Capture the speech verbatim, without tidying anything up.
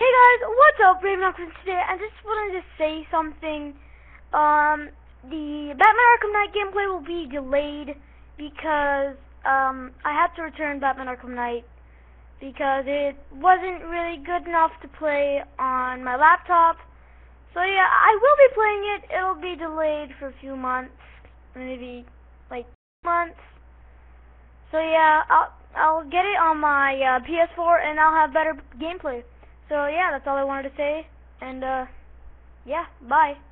Hey guys, what's up? Raven Hawkins today. I just wanted to say something. Um, the Batman Arkham Knight gameplay will be delayed because um I had to return Batman Arkham Knight because it wasn't really good enough to play on my laptop. So yeah, I will be playing it. It'll be delayed for a few months, maybe like months. So yeah, I'll I'll get it on my uh, P S four and I'll have better gameplay. So yeah, that's all I wanted to say, and uh, yeah, bye.